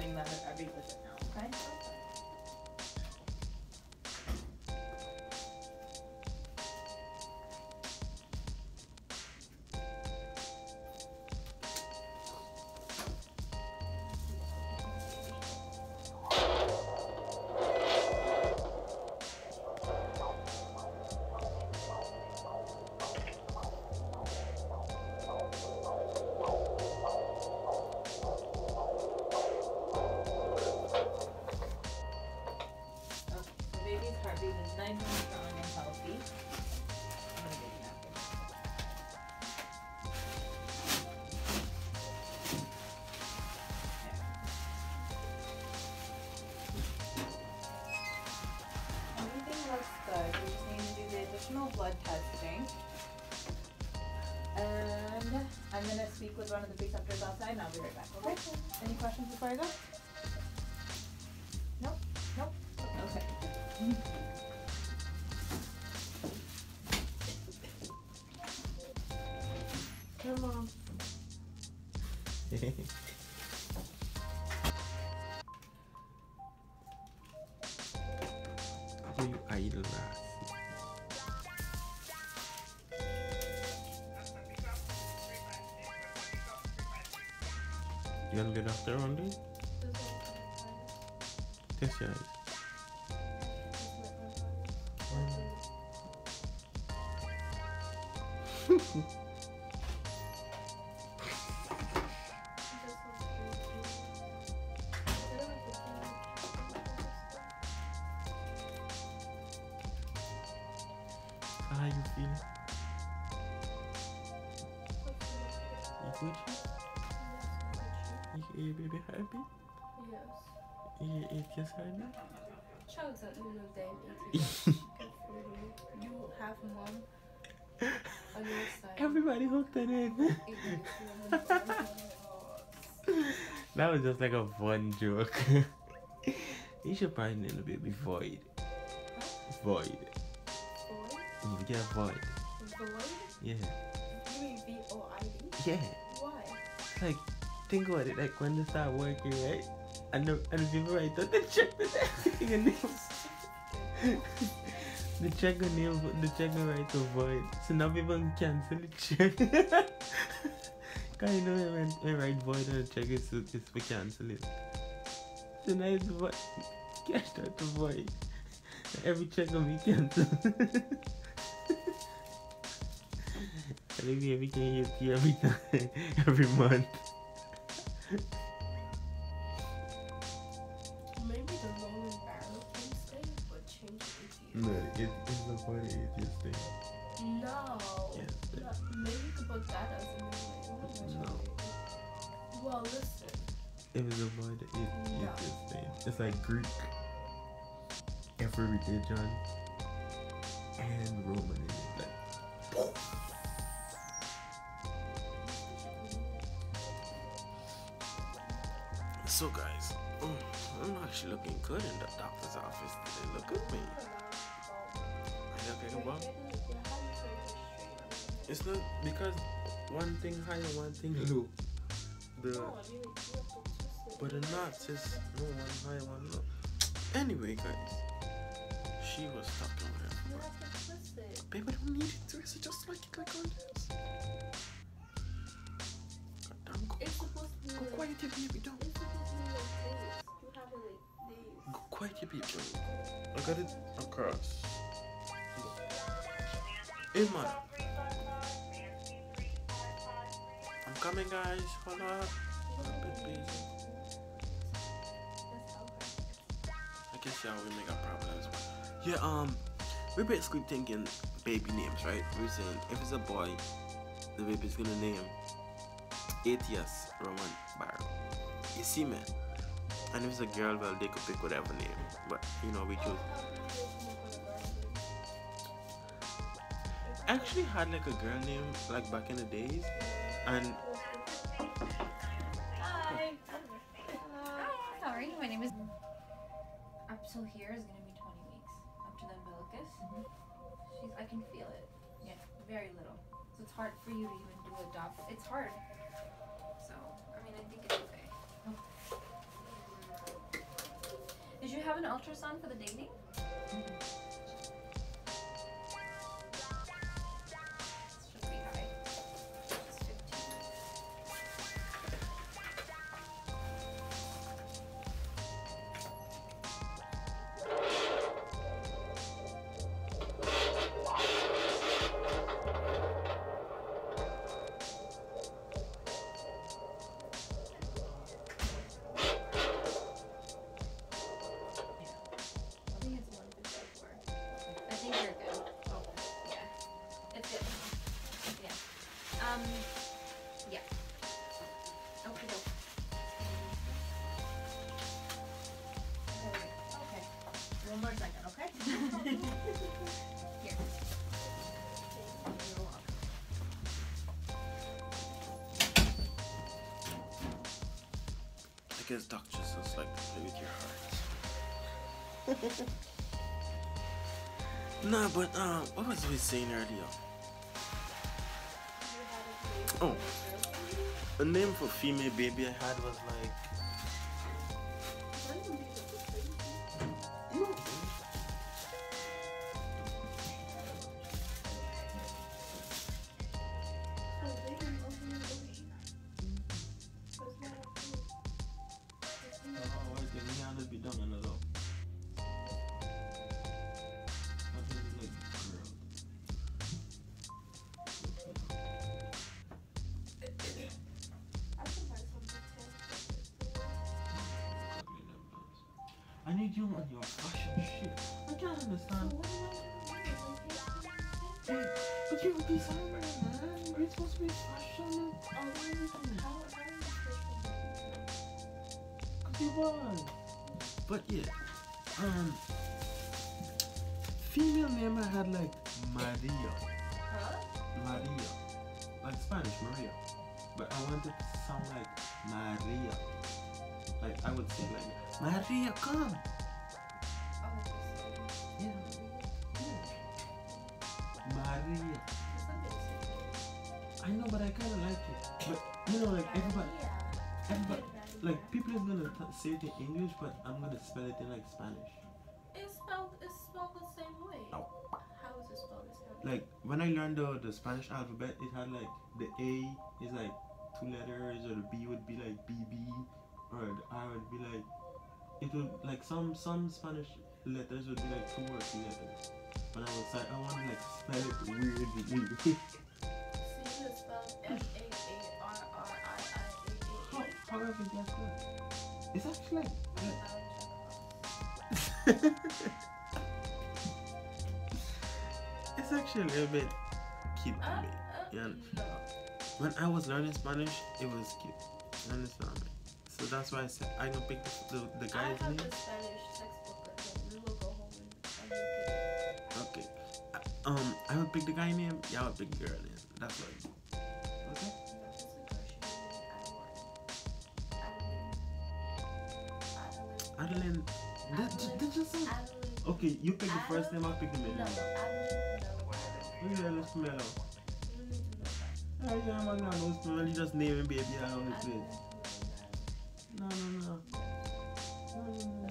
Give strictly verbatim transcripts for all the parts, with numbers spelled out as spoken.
doing that at every visit now, okay? Nice and strong and healthy. I'm gonna get you napkin. Everything looks good. We just need to do the additional blood testing. And I'm gonna speak with one of the preceptors outside and I'll be right back, okay? Any questions before I go? Nope? Nope? Okay. Come on. How you idle ass? You want to get off there on this? Test your eyes. How you feeling? You good? You, you baby happy? Yes. You eat just happy? Chugs at noon of day and eating. You have mom on your side. Everybody hooked it in. That was just like a fun joke. You should probably name the baby Void. Void. Void? Yeah, Void. Void? Yeah. You mean V O I D? Yeah. Why? Like, think about it, like when they start working, right? And the, and the people right there, they check the the name. The check the name, the check the right to Void. So now people can cancel the check. Cause you know when we write Void on the check, it's, it's for cancel it. So now it's Void. Cash out to Void. Every check will be cancelled. And maybe every can hit you every time, every month. Maybe the rolling barrel can stay, but change it No, it, it's the funny atheist thing. No. Yes. No. Maybe you could put that as a name. No. Well, listen. It was a void it, No. atheist thing. It's like Greek, every religion, and Roman in it. Like, so guys, oh, I'm actually looking good in the doctor's office today. Look at me. Are you okay, Bob? It's not because one thing high and one thing low. The but the knots is no one high, one low. Anyway, guys, she was talking with her. Baby, I don't need it to. It's just like click on this. Goddamn, go, It's supposed to be go like, quiet, your baby, don't. it's supposed to be like this. You have it like this. Go quiet, your baby. I got it across. Hey, man. I'm coming, guys. Hold up. I'm a bit busy. I guess y'all will make a problem as well. Yeah, um, we're basically thinking baby names, right? We're saying if it's a boy, the baby's gonna name Atheist Roman Barrow. You see, man? And if it's a girl, well, they could pick whatever name. But, you know, we chose. I actually had like a girl name, like back in the days. And Hi. How are you? My name is. Up till here is gonna be twenty weeks. Up to the umbilicus. She's. I can feel it. Yeah, very little. So it's hard for you to even do a doc. It's hard. So I mean, I think it's okay. have an ultrasound for the dating? Should be high. It's fifteen. I think it's one fifty-four. I think you're good. Okay. Yeah. It's good. Yeah. Um. Yeah. Okay. Okay. One more second, okay? Here. You're welcome. I guess doctors just like to play with your heart. Nah, but um, what was we saying earlier? Oh, the name for female baby I had was like. Oh, I think he had to be done another. What is it like, girl? I need you on your fashion shit. I can't understand. Hey, but you're a designer, man. You're supposed to be fashion and everything. Cause you was. But yeah, um, female name I had like Maria. Huh? Maria. Like Spanish, Maria. But I wanted to sound like Maria. Like I would say like, Maria, come. Yeah. Yeah. Maria. I know, but I kind of like it. But you know, like everybody, everybody, like people is gonna t- say it in English, but I'm gonna spell it in like Spanish. It's spelled, it's spelled the same way. Oh. How is it spelled the same way? Like when I learned the the Spanish alphabet, it had like the A is like two letters, or the B would be like B B, or the R would be like, it would like some some Spanish letters would be like two or three letters. But I was like, I want to like spell it weirdly. So you just spelled F A A R R I I A A How, A. how have you guessed that? It's actually like, it's actually a little bit cute to Uh, me. uh, Yeah. no. When I was learning Spanish, it was cute. You understand me? So that's why I said I don't pick the, the, the I guy's have name. the Spanish textbook again. We will go home and, and look at it. Okay. Uh, Um, I would pick the guy name. Y'all would pick the girl name. That's what. Okay. That's a question named Adeline. Adeline. Adeline. That, that, that just sounds. Adeline. Okay, you pick the first name. I'll pick the middle No, name. Adeline. No, Okay, let's smell out. you don't need to know that. Oh yeah, man, no, no smell. You just name him, baby. I don't need Adeline. to. No, no, no. Mm.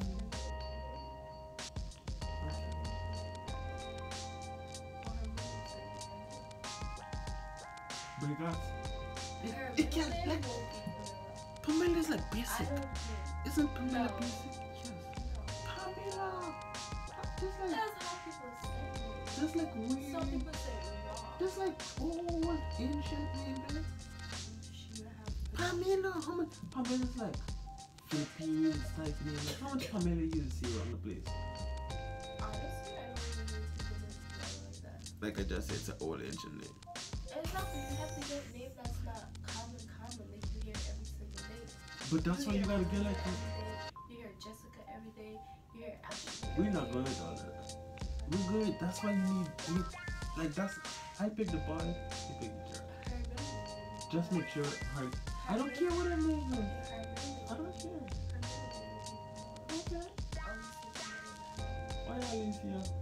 Because it, it can't like Pamela is like basic. I don't care. Isn't Pamela No. basic? Yes. Pamela. Just like, That's how people say it. just like Some weird. people say wrong. Just like old ancient name, baby. She would have Pamela. How much? Pamela's like Philippines type name. Like, how much Pamela you see around the place? honestly, I don't really know people that spell like that. Like I just said, it's an old ancient name. Exactly, you have to get a name that's not common, common, like you hear every single day. But that's why you gotta get like. Every day, you hear Jessica every day. You hear Ashley. We're not good with all that. We're good. That's why you need, you need like that's. I pick the boy. You pick the girl. Her middle name. Just make sure her. I don't care what her name is. Her middle name. I don't care. Her middle name. Okay. Always Why Alicia? say her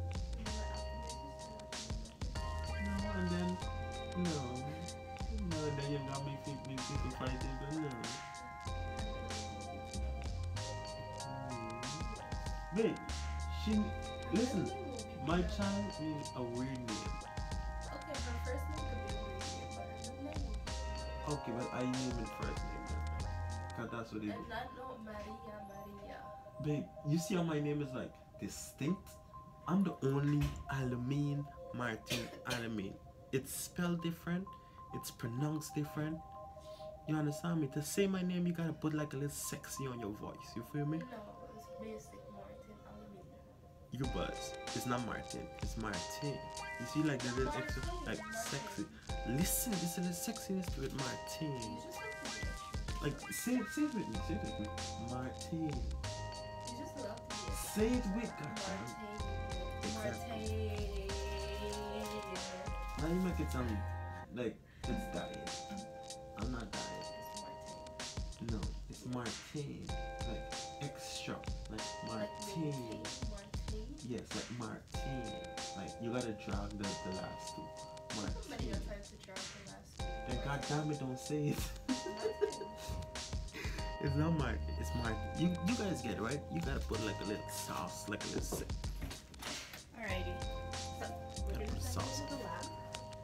No, and then no, no. Then you got me think me people fighting, but no. Mm. Wait, she listen. My child is a weird name. Okay, her first name could be a weird name, but her middle name would be. Okay, well I name it first name then. Cause that's what it And is. not no Maria, Maria. Babe, you see how my name is like distinct? I'm the only Alamein Martin Alamein. It's spelled different. It's pronounced different. You understand me? To say my name, you gotta put like a little sexy on your voice. You feel me? No, it's basic Martin Alameda. You buzz. It's not Martin. It's Martin. You see like the little extra, like sexy. Listen, there's a little sexiness to it, Martin. You just have to be Like say it, say it with me. Say it with me. Martin. You just love to be a Say it with goddamn. Martin. Now you make it sound like it's dying. I'm not dying. It's Martin. No, it's Martin. Like extra. Like Martin. Martin. Yes, like Martin. Like you gotta drag the, the last two. How many Martin. times to drop the last two? And goddamn it, don't say it. Martin. It's not Martin. It's Martin. You you guys get it, right? You gotta put like a little sauce, like a little si- Alrighty. So we're Gotta gonna put send sauce. you to the lab.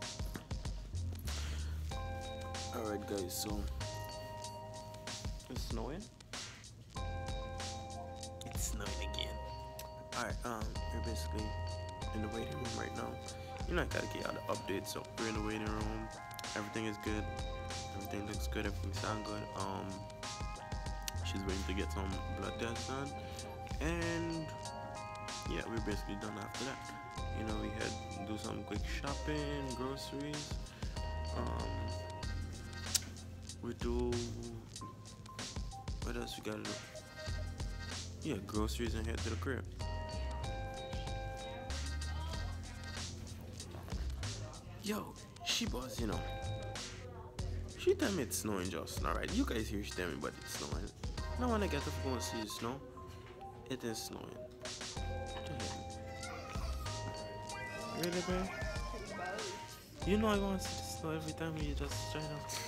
Alright guys, so it's snowing. It's snowing again. Alright, um, we're basically in the waiting room right now. You know I gotta get out the update, so we're in the waiting room. Everything is good. Everything looks good, everything sounds good. Um she's waiting to get some blood tests done. And yeah, we're basically done after that. You know, we had to do some quick shopping, groceries. Um We do. What else we gotta do? Yeah, groceries and head to the crib. Yo, she was, you know. She tell me it's snowing just now, right? You guys hear she tell me, but it's snowing. Now when I get up to go and see the snow, it is snowing. Really, man? You know I want to see the snow every time you just try to.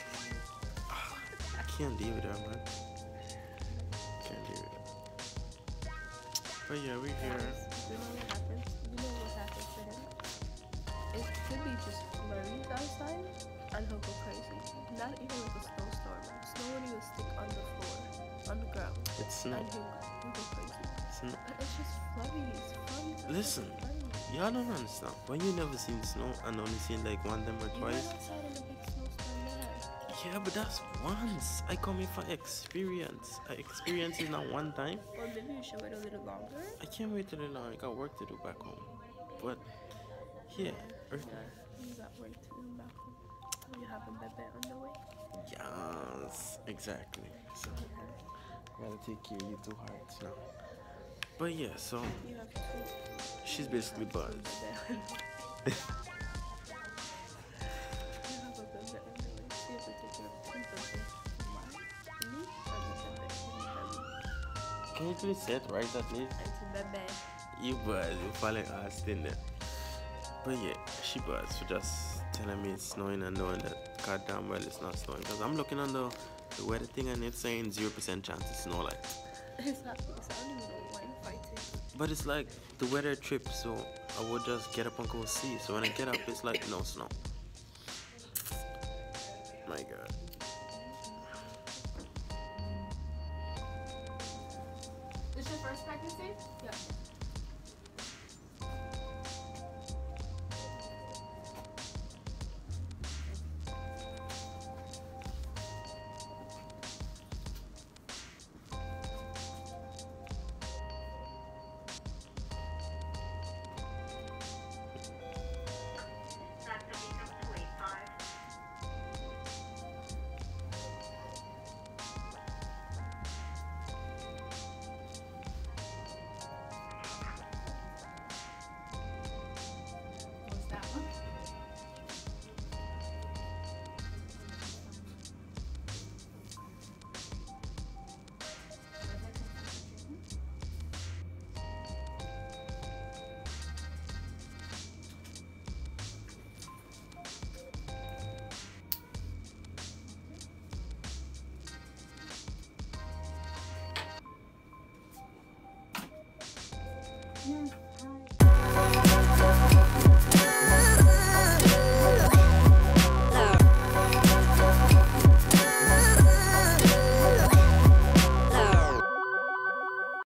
I can't deal with that, man. Can't deal with that. But yeah, we're here. You know what happens? You know what happens to him? It could be just flurries outside and he'll go crazy. Not even like a snowstorm. Snow won't even stick on the floor, on the ground. It's snow. And he'll, he'll go crazy. Snow. But it's just flurries. Flurries are Listen. just flurries. Y'all don't understand. When you never seen snow and only seen like one time or You twice. went outside in a big snowstorm there. Yeah, but that's once. I come here for experience. I experience it not one time. Or maybe you should wait a little longer. I can't wait till long. I got work to do back home. But yeah, Earth- Yeah, you got work to do back home. You have a baby on the way. yes, exactly. So gotta take care of you two hearts now. But yeah, so You have to. she's basically buzzed. You have a baby on the way. So you have to take care of two babies. Mine, me, and the baby. And Can you please say it right at least? the baby. You buzz, you falling ass in there. But yeah, she buzz for just telling me it's snowing and knowing that goddamn well it's not snowing. Because I'm looking on the, the weather thing and it's saying zero percent chance of snow like. Exactly. So I don't even know why you're fighting. But it's like the weather trip, so I would just get up and go see. So when I get up, it's like no snow. My god. This your first pregnancy? Yeah.